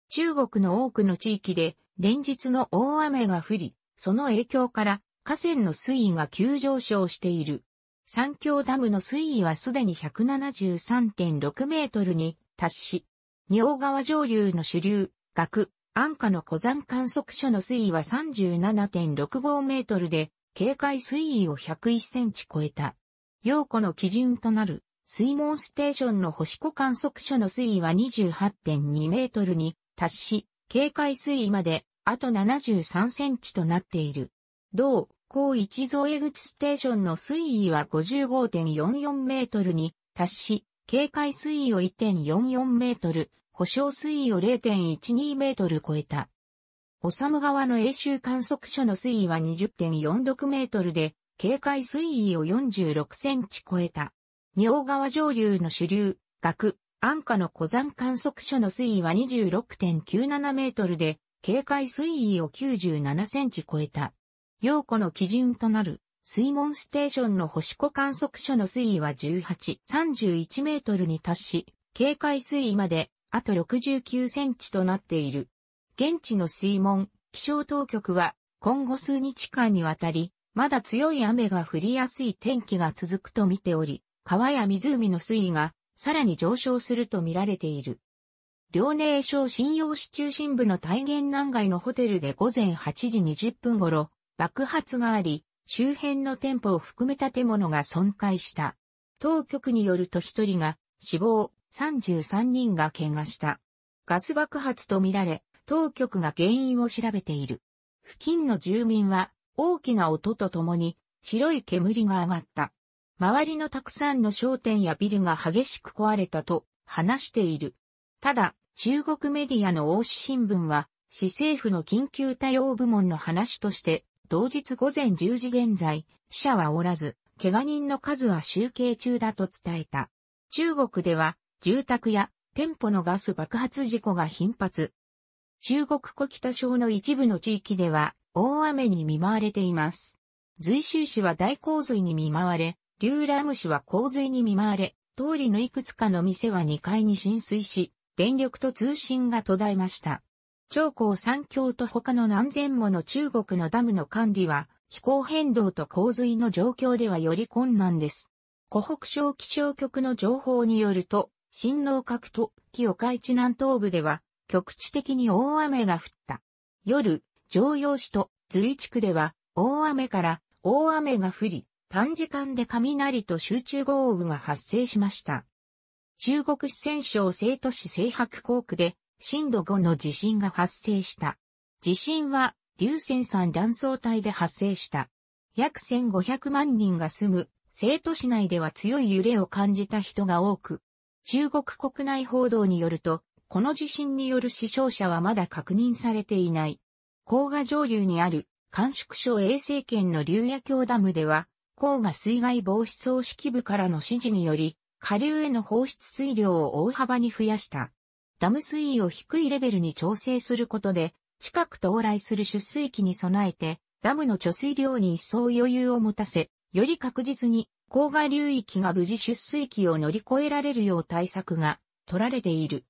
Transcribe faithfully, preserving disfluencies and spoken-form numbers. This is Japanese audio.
中国の多くの地域で連日の大雨が降り、その影響から河川の水位が急上昇している。三峡ダムの水位はすでに ひゃくななじゅうさんてんろく メートルに達し、仁王川上流の主流、岳、安価の湖山観測所の水位は さんじゅうななてんろくご メートルで、警戒水位をひゃくいちセンチ超えた。陽湖の基準となる水門ステーションの星子観測所の水位は にじゅうはちてんに メートルに達し、警戒水位まであとななじゅうさんセンチとなっている。同、高一添口ステーションの水位は ごじゅうごてんよんよん メートルに達し、警戒水位を いってんよんよん メートル、保証水位を れいてんいちに メートル超えた。修川の永州観測所の水位は にじゅってんよんろく メートルで、警戒水位をよんじゅうろくセンチ超えた。仁王川上流の主流、岳、安価の湖山観測所の水位は にじゅうろくてんきゅうなな メートルで、警戒水位をきゅうじゅうななセンチ超えた。陽湖の基準となる水門ステーションの星子観測所の水位はじゅうはち、さんじゅういちメートルに達し、警戒水位まであとろくじゅうきゅうセンチとなっている。現地の水門、気象当局は今後数日間にわたり、まだ強い雨が降りやすい天気が続くと見ており、川や湖の水位がさらに上昇すると見られている。遼寧省瀋陽市中心部の大元南街のホテルで午前はちじにじゅっぷん頃、爆発があり、周辺の店舗を含め建物が損壊した。当局によるとひとりが死亡、さんじゅうさんにんが怪我した。ガス爆発とみられ、当局が原因を調べている。付近の住民は大きな音とともに白い煙が上がった。周りのたくさんの商店やビルが激しく壊れたと話している。ただ、中国メディアの王子新聞は、市政府の緊急対応部門の話として、同日午前じゅうじ現在、死者はおらず、怪我人の数は集計中だと伝えた。中国では、住宅や店舗のガス爆発事故が頻発。中国湖北省の一部の地域では、大雨に見舞われています。随州市は大洪水に見舞われ、龍蘭市は洪水に見舞われ、通りのいくつかの店はにかいに浸水し、電力と通信が途絶えました。長江三峡と他の何千もの中国のダムの管理は、気候変動と洪水の状況ではより困難です。湖北省気象局の情報によると、新農閣と紀岡市南東部では、局地的に大雨が降った。夜、襄陽市と随地区では、大雨から大雨が降り、短時間で雷と集中豪雨が発生しました。中国四川省成都市西白江区で震度ごの地震が発生した。地震は竜泉山断層帯で発生した。約せんごひゃくまんにんが住む成都市内では強い揺れを感じた人が多く、中国国内報道によると、この地震による死傷者はまだ確認されていない。黄河上流にある甘粛省衛生県の龍野峡ダムでは、黄河水害防止総指揮部からの指示により、下流への放出水量を大幅に増やした。ダム水位を低いレベルに調整することで、近く到来する出水期に備えて、ダムの貯水量に一層余裕を持たせ、より確実に黄河流域が無事出水期を乗り越えられるよう対策が取られている。